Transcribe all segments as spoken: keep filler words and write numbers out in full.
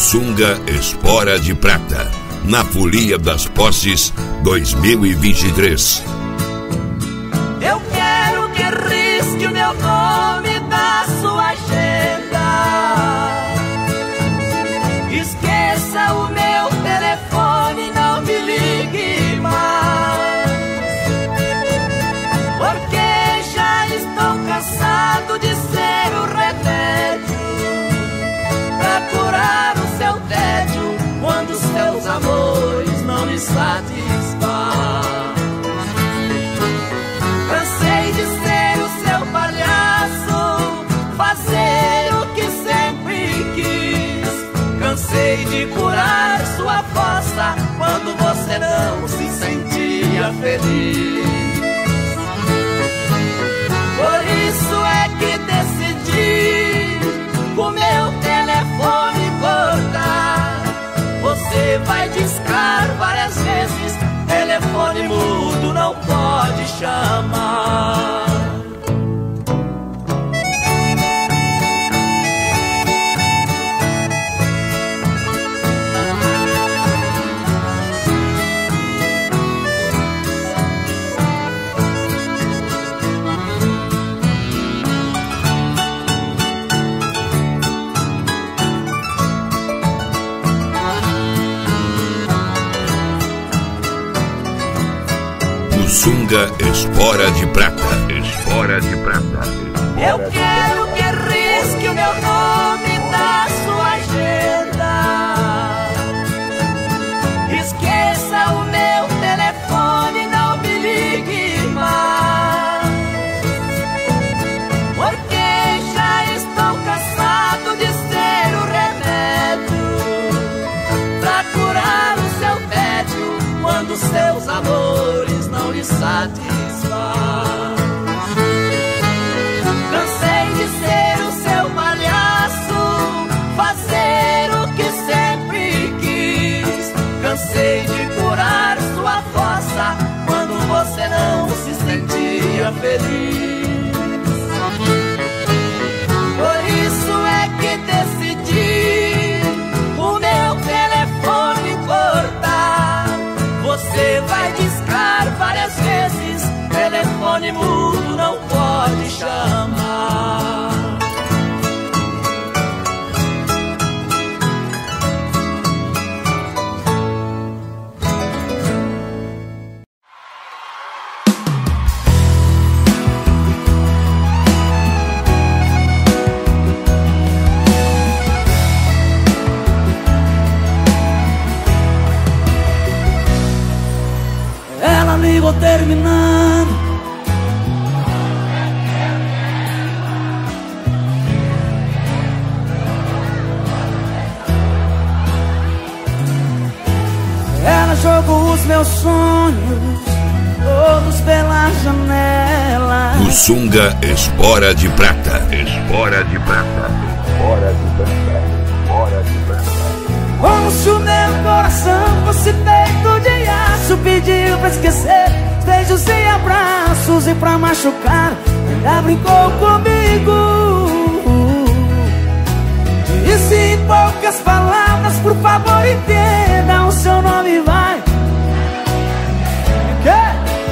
Sunga Espora de Prata, na Folia das Posses dois mil e vinte e três. Eu quero que risque o meu nome da sua agenda. Esqueça o meu telefone, não me ligue mais, porque já estou cansado de ser o remédio pra curar o seu tédio quando os seus amores não lhe satisfazem. Cansei de ser o seu palhaço, fazer o que sempre quis. Cansei de curar sua fossa quando você não se sentia feliz. Por isso é que decidi o meu telefone cortar. Você vai discar várias vezes, telefone mudo não pode chamar. Sunga Espora de Prata. Espora de Prata. Eu quero que risque o meu nome da sua agenda. Esqueça o meu telefone, não me ligue mais, porque já estou cansado de ser o remédio pra curar o seu tédio quando seus amores não lhe satisfaz. Cansei de ser o seu palhaço, fazer o que sempre quis. Cansei de curar sua fossa quando você não se sentia feliz. Por isso é que decidi o meu telefone cortar. Você vai discar várias vezes, telefone mudo não pode chamar. Ela ligou terminando, ela jogou os meus sonhos todos pela janela. O Sunga Espora de Prata. Espora de Prata. Espora de Prata. Espora de Prata. Como se o meu coração fosse feito de aço, pediu pra esquecer beijos e abraços, e pra machucar ainda brincou comigo. Disse em poucas palavras, por favor entenda, o seu nome vai. Quê?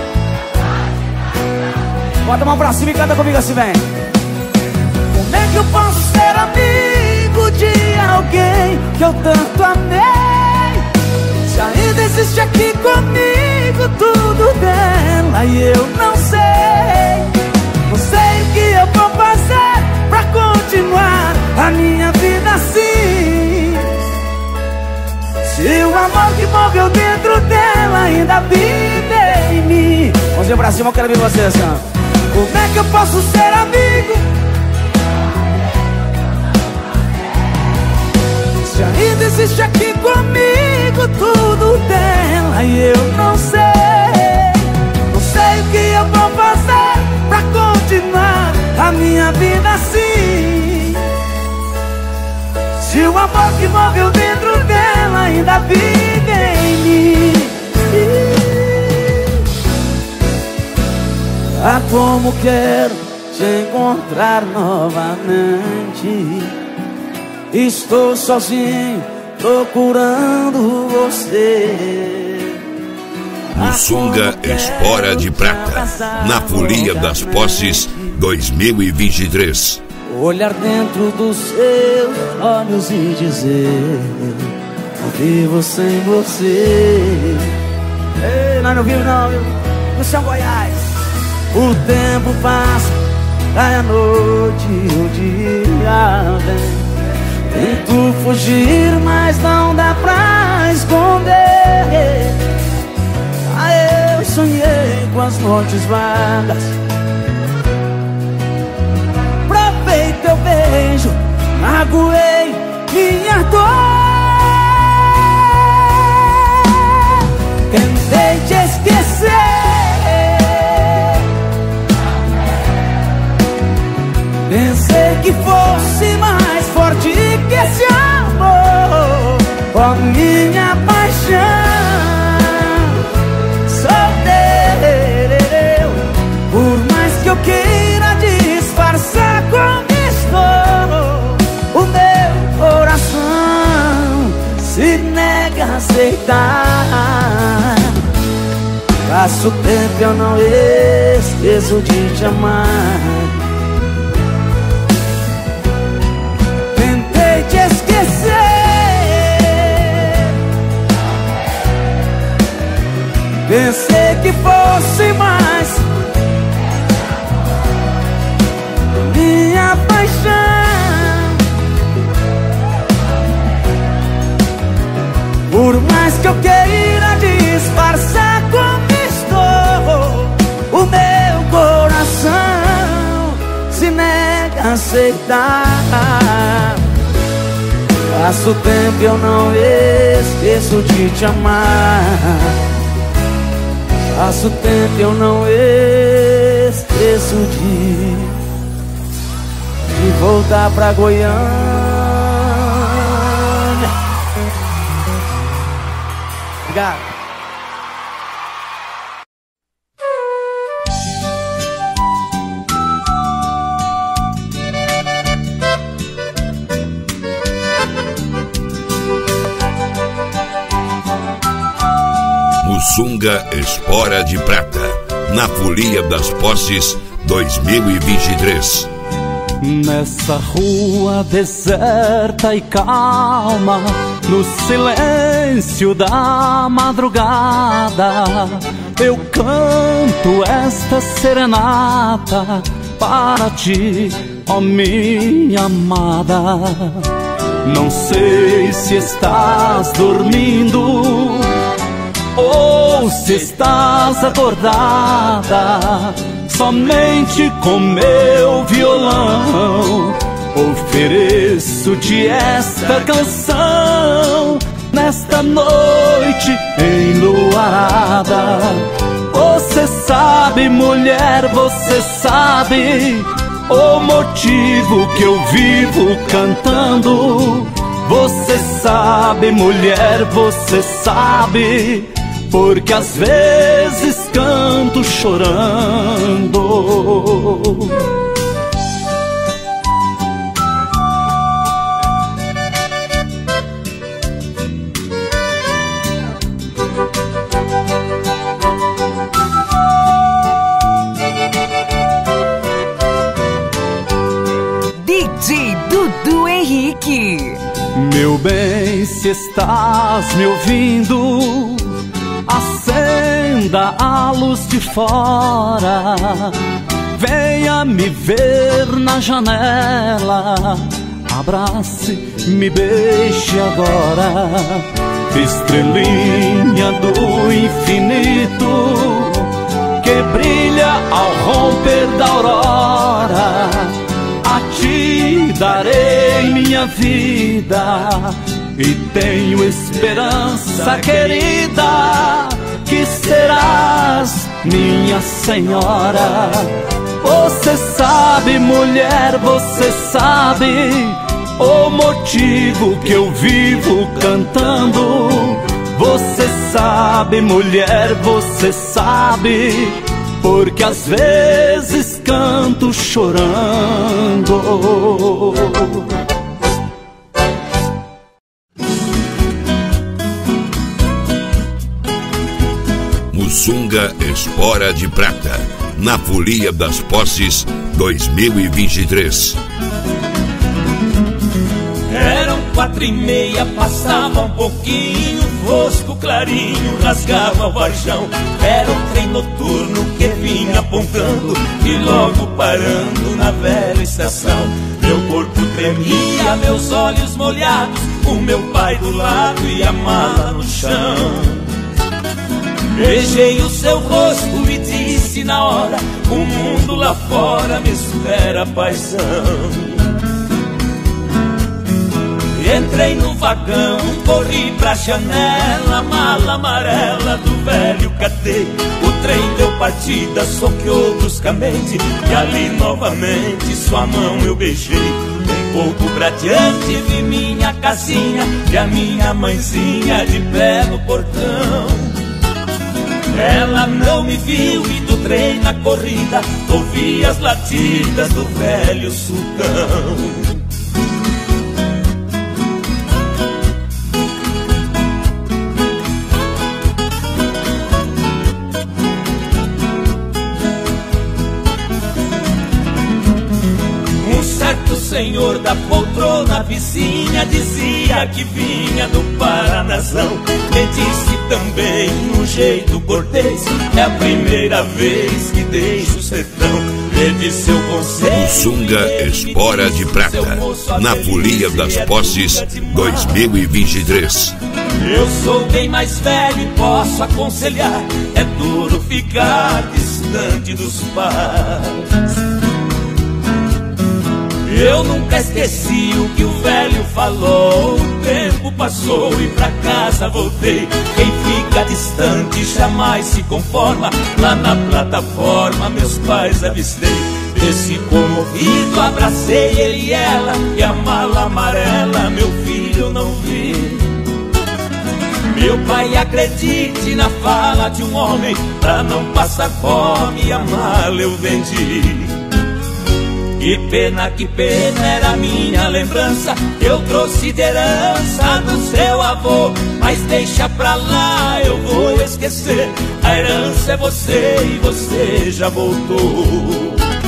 Bota a mão pra cima e canta comigo assim, vem. Como é que eu posso ser amigo de alguém que eu tanto amei? Se ainda existe aqui comigo tudo dela e eu não sei. Não sei o que eu vou fazer pra continuar a minha vida assim. Se o amor que morreu dentro dela ainda vive em mim. Mãozinha pra cima, eu quero ver você assim, ó. Como é que eu posso ser amigo se ainda existe aqui comigo tudo dela e eu não sei? Não sei o que eu vou fazer pra continuar a minha vida assim. Se o amor que morreu dentro dela ainda vive em mim. Ah, como quero te encontrar novamente. Estou sozinho procurando você. Mussunga Espora de Prata, na Folia das Posses dois mil e vinte e três. Olhar dentro dos seus olhos e dizer: não vivo sem você. Ei, nós não vimos não, viu? No São Goiás. O tempo passa, cai a noite e o dia vem. Tento fugir, mas não dá pra esconder. Ah, eu sonhei com as noites vagas. Provei teu beijo, magoei minha dor. Tentei te esquecer. Pensei que fosse mais forte que esse amor. Ó minha paixão, solteiro. Por mais que eu queira disfarçar, conquistou o meu coração. Se nega a aceitar. Passo o tempo e eu não esqueço de te amar. Tentei te esquecer. Pensei que fosse mais minha paixão. Por mais que eu queira disfarçar, conquistou o meu coração. Se nega a aceitar. Passo o tempo e eu não esqueço de te amar. Passo o tempo e eu não esqueço de De voltar pra Goiânia. Obrigado. Mussunga Espora de Prata, na Folia das Posses dois mil e vinte e três. Nessa rua deserta e calma, no silêncio da madrugada, eu canto esta serenata para ti, ó minha amada. Não sei se estás dormindo ou se estás acordada. Somente com meu violão ofereço-te esta canção nesta noite enluarada. Você sabe, mulher, você sabe o motivo que eu vivo cantando. Você sabe, mulher, você sabe, porque às vezes canto chorando. D J Dudu Henrique. Meu bem, se estás me ouvindo, acenda a luz de fora. Venha me ver na janela, abrace, me beije agora. Estrelinha do infinito que brilha ao romper da aurora, a ti darei minha vida e tenho esperança, querida, que serás minha senhora. Você sabe, mulher, você sabe o motivo que eu vivo cantando. Você sabe, mulher, você sabe, porque às vezes canto chorando. Mussunga Espora de Prata, na Folia das Posses dois mil e vinte e três. Eram quatro e meia, passava um pouquinho, fosco clarinho rasgava o varjão. Era um trem noturno que vinha apontando e logo parando na velha estação. Meu corpo tremia, meus olhos molhados, o meu pai do lado e a mala no chão. Beijei o seu rosto e disse na hora: o mundo lá fora me espera, paizão. Entrei no vagão, corri pra janela, mala amarela do velho catei. O trem deu partida, soqueou bruscamente, e ali novamente sua mão eu beijei. Um pouco pra diante vi minha casinha e a minha mãezinha de pé no portão. Ela não me viu e do trem na corrida ouvi as latidas do velho sultão. O senhor da poltrona vizinha dizia que vinha do Paranazão. Me disse também num jeito cortês: é a primeira vez que deixo o sertão. Leve seu conselho. Mussunga Espora de Prata, na Folia das Posses dois mil e vinte e três. Eu sou bem mais velho e posso aconselhar: é duro ficar distante dos pais. Eu nunca esqueci o que o velho falou. O tempo passou e pra casa voltei. Quem fica distante jamais se conforma. Lá na plataforma meus pais avistei. Desci comovido, abracei ele e ela, e a mala amarela meu filho não vi. Meu pai, acredite na fala de um homem, pra não passar fome a mala eu vendi. Que pena, que pena, era a minha lembrança que eu trouxe de herança do seu avô. Mas deixa pra lá, eu vou esquecer. A herança é você e você já voltou.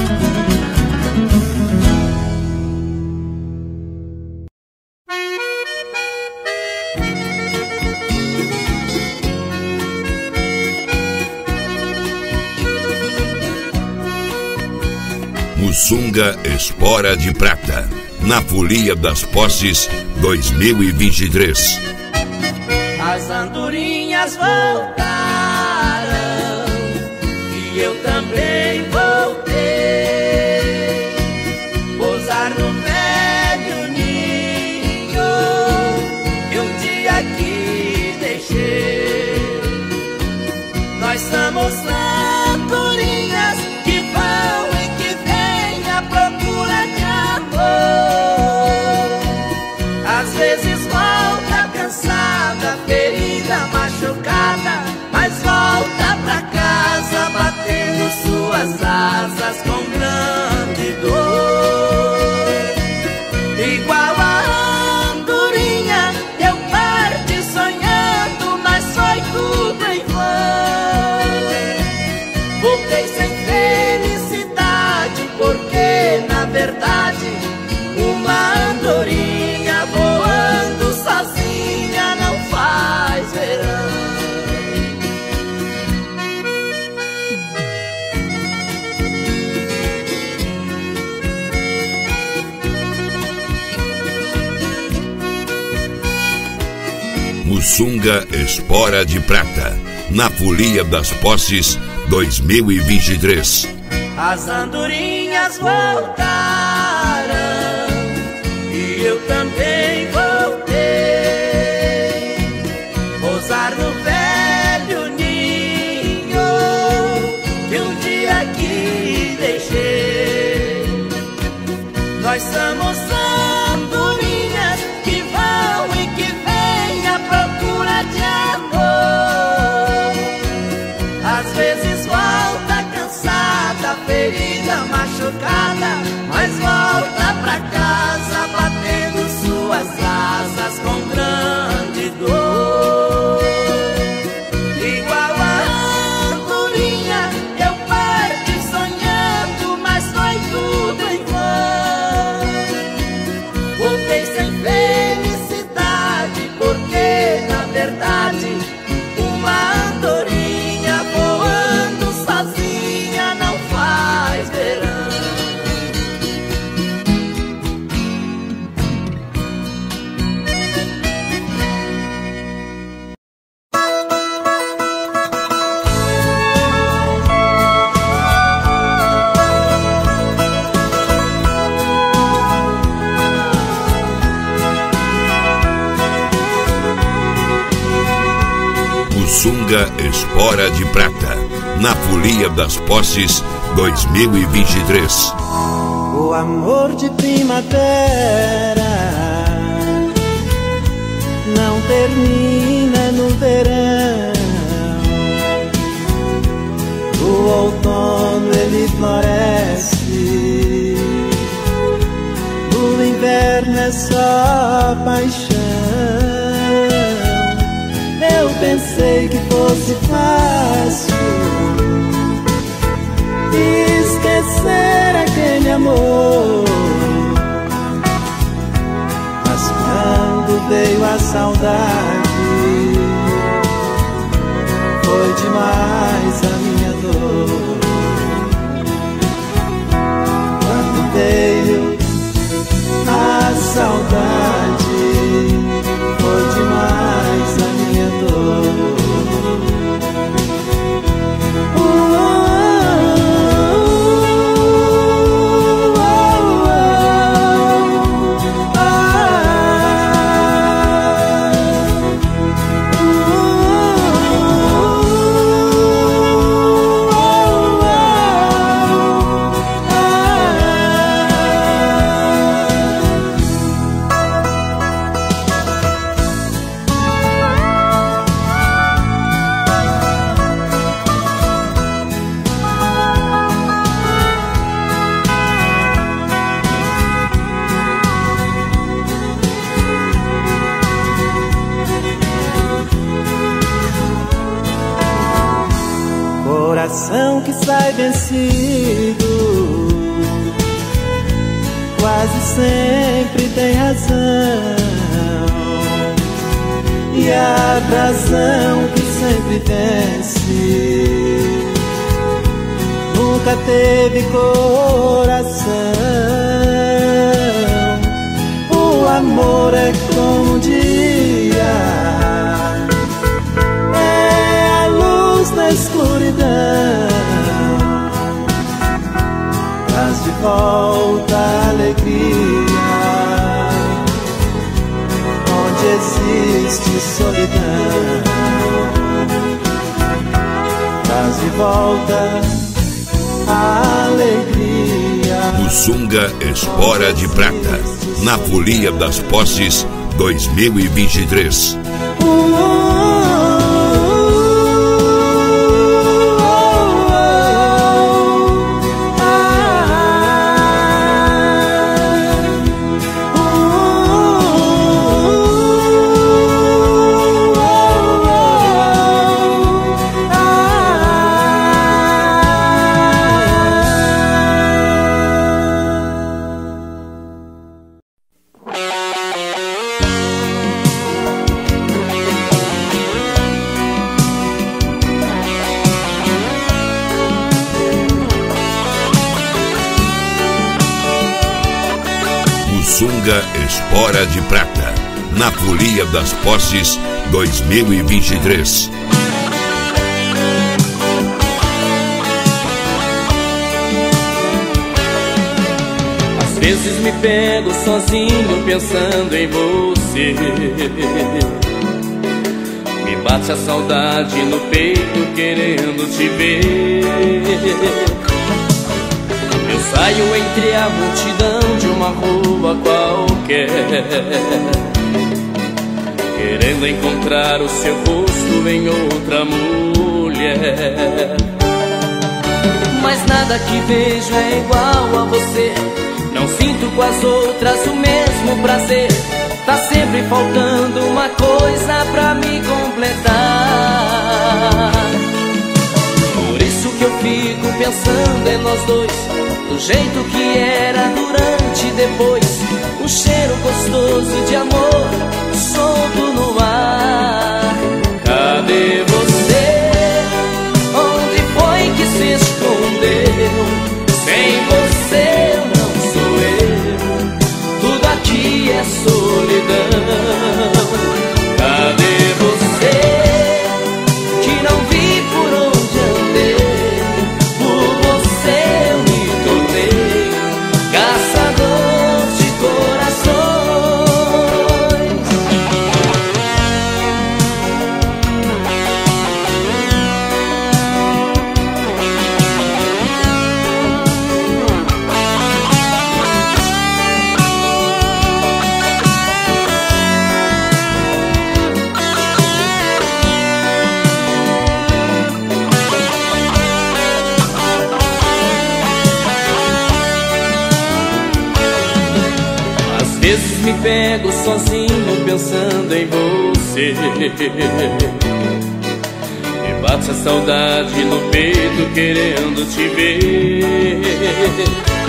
Mussunga Espora de Prata, na Folia das Posses dois mil e vinte e três. As andorinhas voltaram e eu também voltei. Pousar no velho ninho que um dia aqui deixei. Nós somos andorinhas que vão e que vêm à procura de amor. Às vezes volta cansada, ferida, machucada, mas volta pra casa batendo suas asas com grande dor. Igual a andorinha, eu parti sonhando, mas foi tudo em vão. Voltei sem felicidade, porque na verdade uma andorinha voando sozinha não faz verão. Mussunga Espora de Prata, na Folia das Posses dois mil e vinte e três. As andorinhas voltaram e eu também voltei. Pousar no velho ninho que um dia aqui deixei. Nós somos andorinhas que vão e que vêm à procura de amor. Às vezes volta cansada, ferida, machucada, mas volta pra casa batendo suas asas com grande dor. Igual a Sunga Espora de Prata, na Folia das Posses dois mil e vinte e três. O amor de primavera não termina no verão. O outono ele floresce, o inverno é só paixão. Eu pensei que fosse fácil esquecer aquele amor, mas quando veio a saudade, foi demais a minha dor. Quando veio a saudade, foi demais a minha dor. Coração que sai vencido quase sempre tem razão, e a razão que sempre vence nunca teve coração. O amor é como um dia, na escuridão, traz de volta a alegria onde existe solidão. Traz de volta a alegria. O Sunga Espora de Prata, na Folia das Posses dois mil e vinte e três. Sunga Espora de Prata, na Folia das Posses dois mil e vinte e três. Às vezes me pego sozinho pensando em você, me bate a saudade no peito querendo te ver. Eu saio entre a multidão de uma rua qualquer, querendo encontrar o seu rosto em outra mulher. Mas nada que vejo é igual a você, não sinto com as outras o mesmo prazer. Tá sempre faltando uma coisa pra me completar. Por isso que eu fico pensando em nós dois, do jeito que era durante e depois, um cheiro gostoso de amor solto no ar. Cadê você? Onde foi que se escondeu? Sem você eu não sou eu, tudo aqui é solidão. Cadê você? Que não vi por onde andei, por você eu me tornei caçador de corações. me pego sozinho pensando em você. E bate a saudade no peito querendo te ver.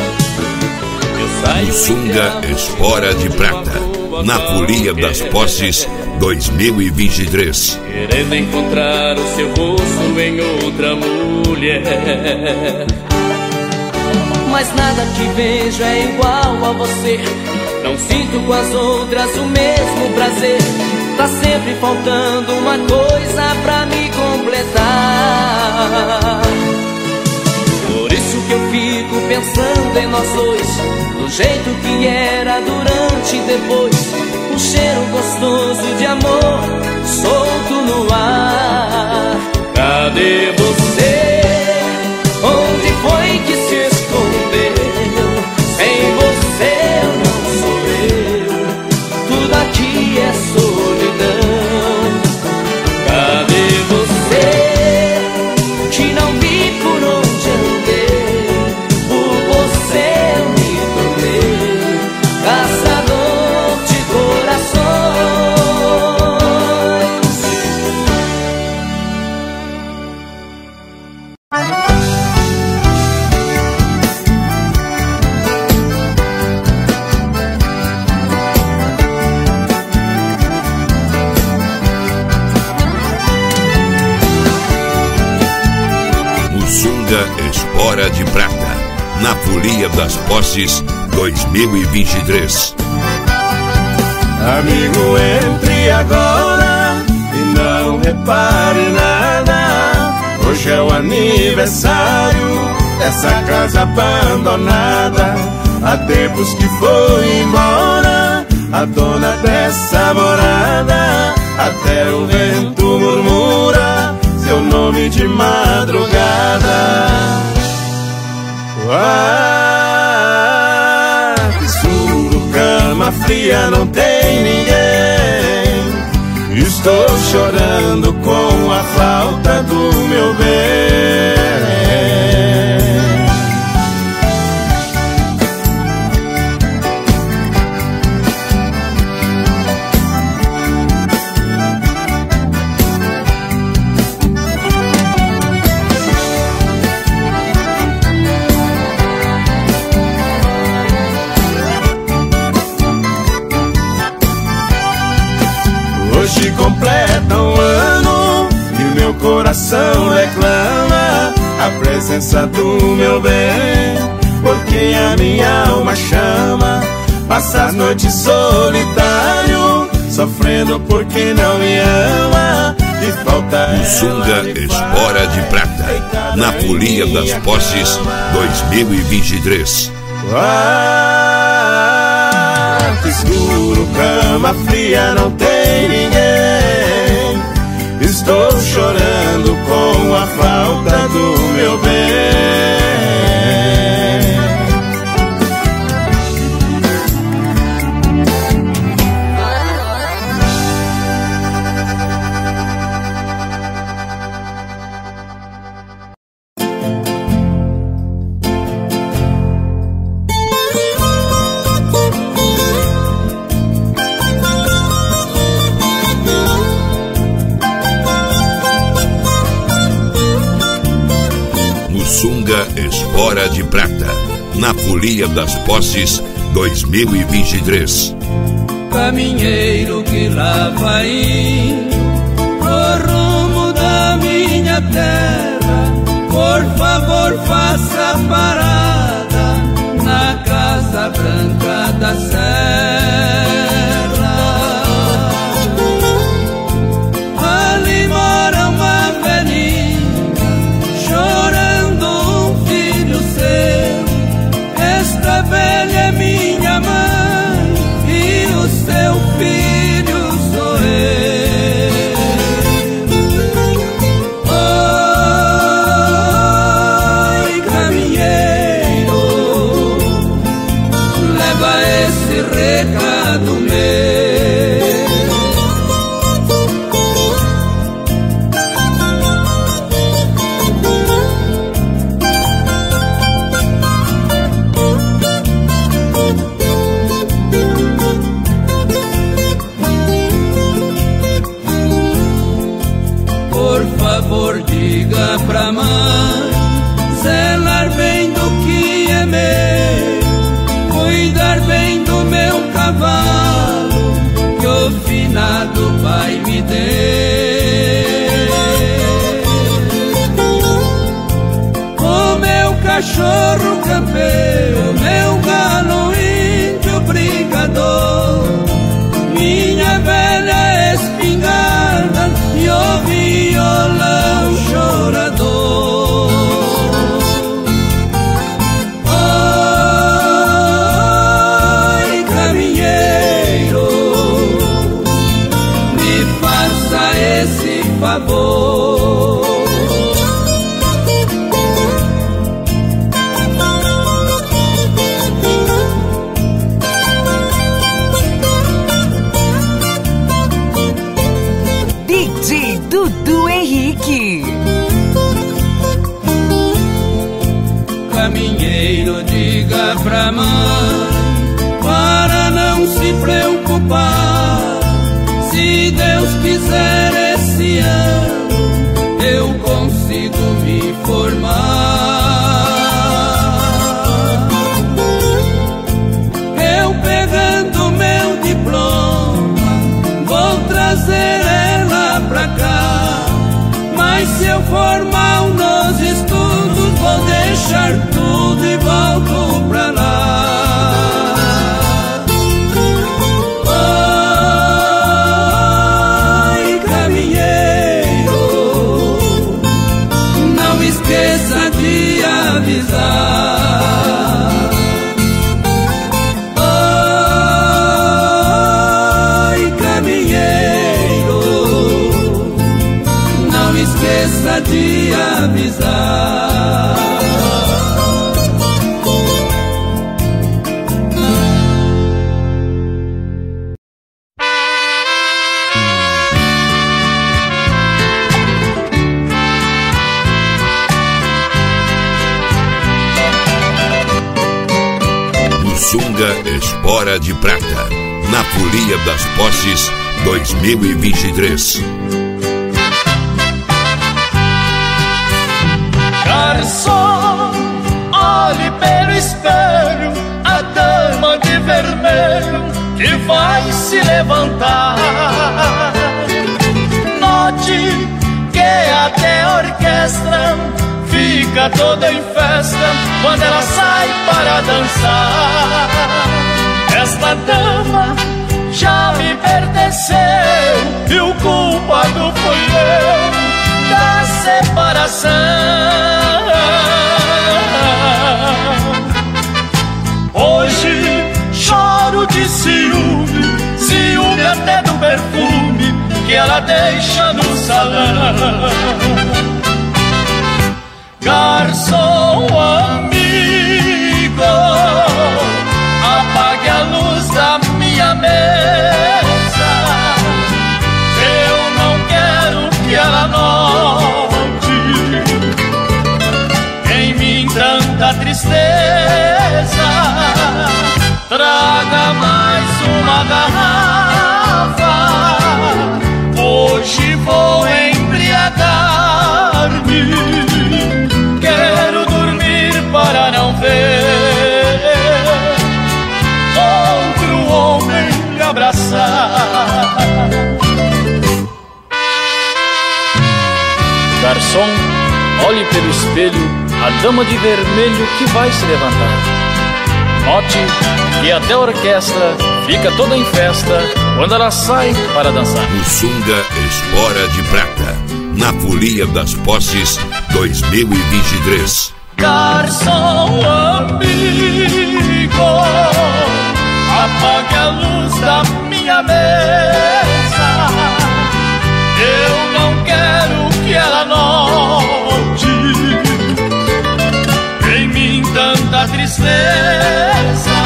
Sunga Espora de Prata, na Folia das Posses dois mil e vinte e três. Querendo encontrar o seu rosto em outra mulher, mas nada que vejo é igual a você. Não sinto com as outras o mesmo prazer. Tá sempre faltando uma coisa pra me completar. Por isso que eu fico pensando em nós dois, do jeito que era durante e depois. Um cheiro gostoso de amor solto no ar. Cadê você? Onde foi que se escondeu? Sem você eu não sou eu. Tudo aqui é solidão. Cadê você? Que não vi por onde andei. Por você eu me tornei caçador de corações. Sunga Espora de Prata, na Folia das Posses dois mil e vinte e três. Amigo, entre agora e não repare nada. Hoje é o aniversário dessa casa abandonada. Há tempos que foi embora a dona dessa morada. Até o vento murmura seu nome de madrugada. Ah, que escuro, cama fria, não tem ninguém. Estou chorando com a falta do meu bem. Hoje completa um ano e o meu coração reclama a presença do meu bem, porque a minha alma chama. Passa as noites solitário, sofrendo porque não me ama. E falta Sunga Espora de Prata, na Folia das Posses dois mil e vinte e três. Ah, que escuro, cama fria, não tem ninguém. Estou chorando com a falta do meu bem. Sunga Espora de Prata, na Folia das Posses dois mil e vinte e três. Caminheiro que lá vai indo pro rumo da minha terra, por favor faça parada na Casa Branca da Serra. Ali mora uma velhinha chorando um filho seu. Esta velha é minha mãe e o seu filho sou eu. Oi, caminheiro, leva esse cavalo que o finado pai me deu. O meu cachorro campeiro, o meu galo índio brigador, minha velha espingarda e o violão chorador. Oi, caminheiro, me faça esse favor. D J Dudu Henrique. Caminheiro, diga pra mãe para não se preocupar. Se Deus quiser, esse ano eu consigo me formar. Eu pegando meu diploma vou trazer ela pra cá. Mas se eu for mal nos estudos, vou deixar tudo e volto pra lá. Oi, caminheiro, não esqueça de avisar. Oi, caminheiro, não esqueça de avisar. Sunga Espora de Prata, na Folia das Posses dois mil e vinte e três. Garçom, olhe pelo espelho a dama de vermelho que vai se levantar. Note que até a orquestra fica toda em festa quando ela sai para dançar. Esta dama já me pertenceu e o culpado fui eu da separação. Hoje choro de ciúme, ciúme até do perfume que ela deixa no salão. Garçom amigo, apague a luz da minha mesa. Eu não quero que ela note em mim tanta tristeza. Traga mais uma garrafa, hoje vou embriagar-me. Quero dormir para não ver outro homem me abraçar. Garçom, olhe pelo espelho a dama de vermelho que vai se levantar. Note que até a orquestra fica toda em festa quando ela sai para dançar. O Sunga Espora de Prata, na Folia das Posses dois mil e vinte e três. Garçom amigo, apague a luz da minha mesa. Eu não quero que ela note em mim tanta tristeza.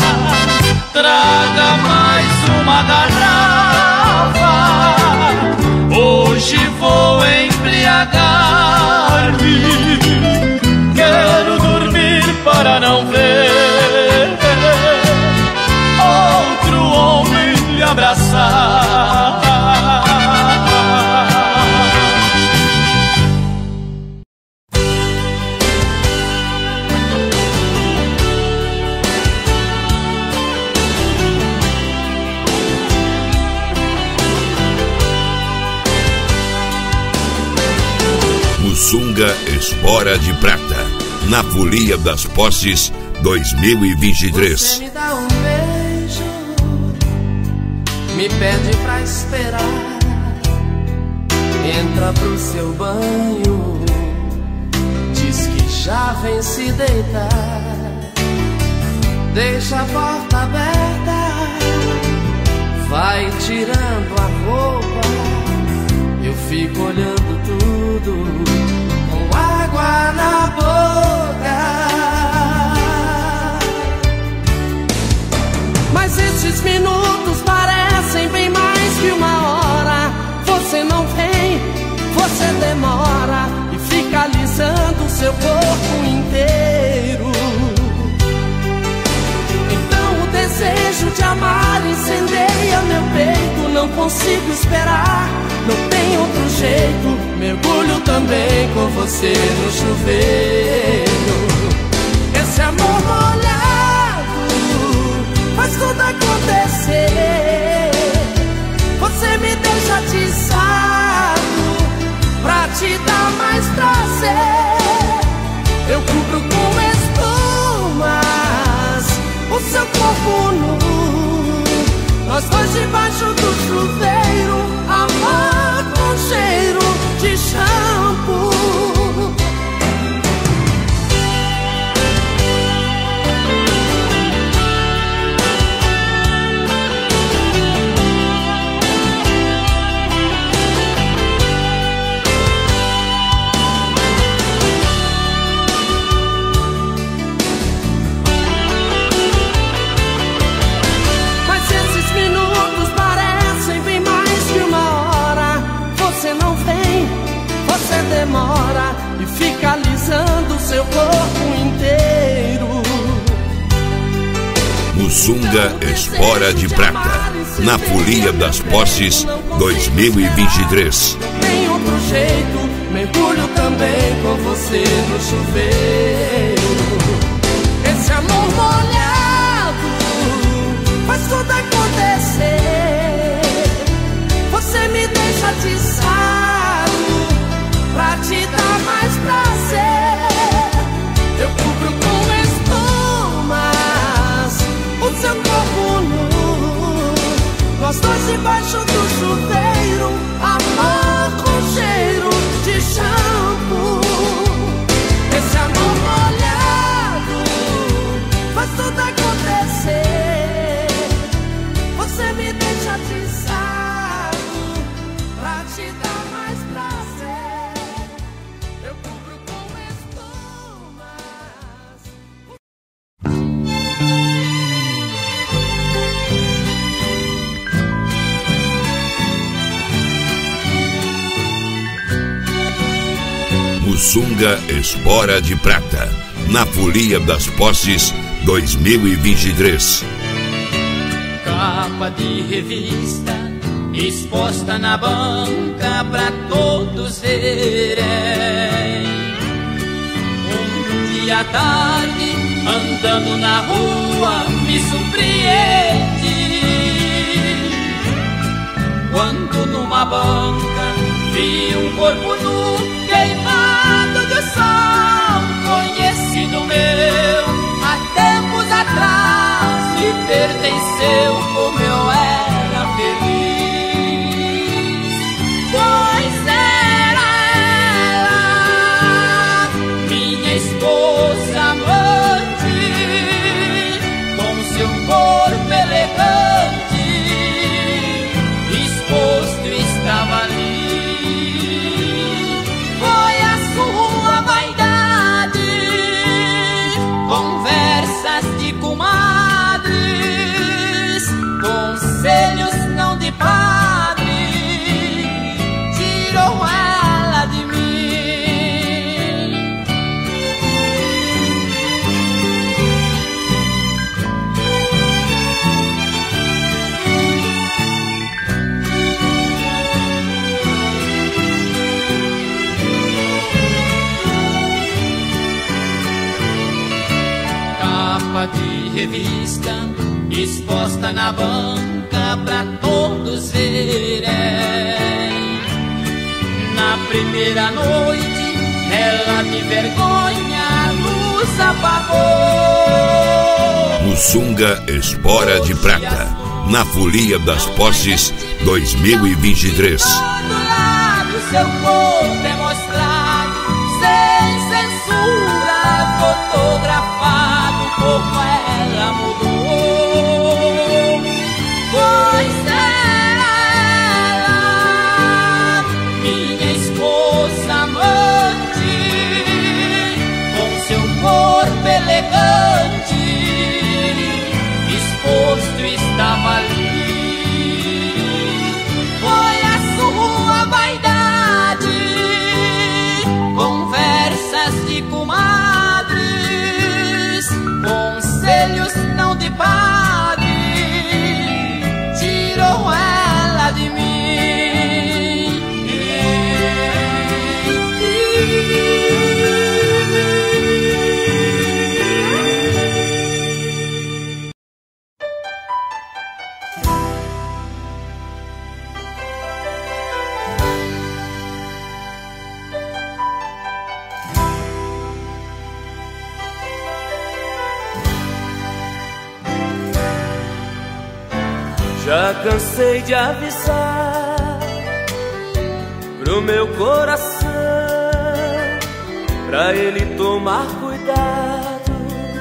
Traga mais uma garrafa, hoje vou embriagar-me. Quero dormir para não ver outro homem lhe abraçar. Mussunga Espora de Prata, na Folia das Posses dois mil e vinte e três. Você me dá um beijo, me pede pra esperar, entra pro seu banho, diz que já vem se deitar, deixa a porta aberta, vai tirando a roupa, eu fico olhando tudo com água na boca. Mas esses minutos parecem bem mais que uma hora. Você não vem, você demora e fica alisando o seu corpo inteiro. Então o desejo de amar incendeia meu peito. Não consigo esperar, não tem outro jeito. Mergulho também com você no chuveiro. Esse amor molhado faz tudo acontecer. Você me deixa atiçado pra te dar mais prazer. Eu cubro com espumas o seu corpo nu, nós dois debaixo do chuveiro, amor com cheiro de shampoo. Demora e fica alisando o seu corpo inteiro. Mussunga Espora de Prata, na Folia das Posses dois mil e vinte e três. Tem outro jeito, mergulho também com você no chuveiro. Esse amor molhado faz tudo acontecer. Você me deixa atiçado pra te dar mais prazer. Eu cubro com espumas o seu corpo nu, nós dois debaixo do chuveiro, amor com cheiro de shampoo. Esse amor molhado faz tudo acontecer. Você me deixa atiçado pra te dar mais prazer. Mussunga Espora de Prata, na Folia das Posses dois mil e vinte e três. Capa de revista exposta na banca pra todos verem. Um dia à tarde, andando na rua, me surpreende quando numa banca vi um corpo nu queimado de sol, conhecido meu há tempos atrás, me pertenceu como eu era feliz. Pois era ela, minha esposa amante, com seu corpo elegante, exposto estava ali. Conselhos não de padre, tirou ela de mim. Capa de revista exposta na banca pra todos verem. Na primeira noite ela de vergonha a luz apagou. Mussunga Espora de Prata, na Folia das Posses dois mil e vinte e três. De todo lado seu corpo é mostrado, sem censura, fotografado, como ela mudou. Pois era ela, minha esposa amante, com seu corpo elegante, exposto estava ali. Foi a sua vaidade, conversas de comadres, conselhos não de padre, tirou ela de mim. Já cansei de avisar pro meu coração, pra ele tomar cuidado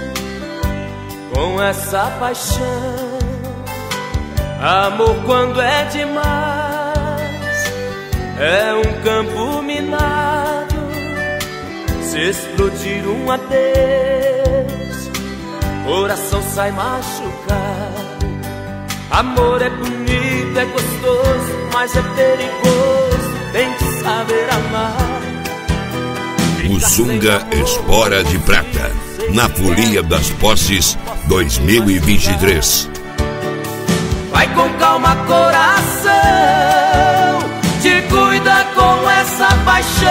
com essa paixão. Amor quando é demais é um campo minado. Se explodir um adeus, coração sai machucado. Amor é bonito, é gostoso, mas é perigoso, tem que saber amar. Mussunga Espora de Prata, na Folia das Posses dois mil e vinte e três. Vai com calma, coração, te cuida com essa paixão.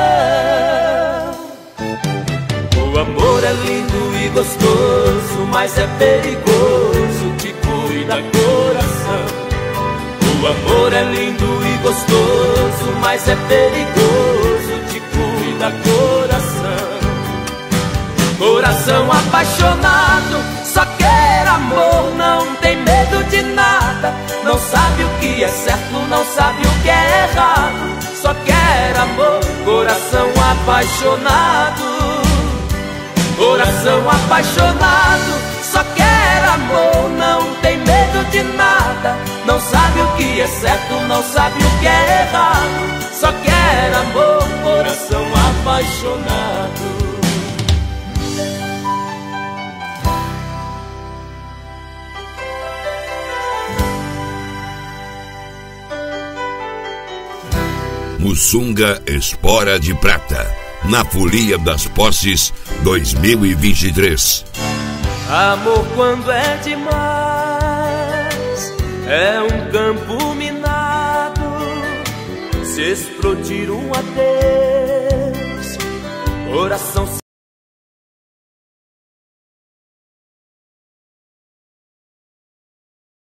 O amor é lindo e gostoso, mas é perigoso, te cuida, coração. O amor é lindo e gostoso, mas é perigoso, te cuida, coração. Coração apaixonado, só quer amor, não tem medo de nada. Não sabe o que é certo, não sabe o que é errado, só quer amor. Coração apaixonado, coração apaixonado, só quer amor, não tem medo de nada. Não sabe o que é certo, não sabe o que é errado, só quer amor. Coração apaixonado. Mussunga Espora de Prata, na Folia das Posses dois mil e vinte e três. Amor quando é demais é um campo minado. Se explodir um adeus, coração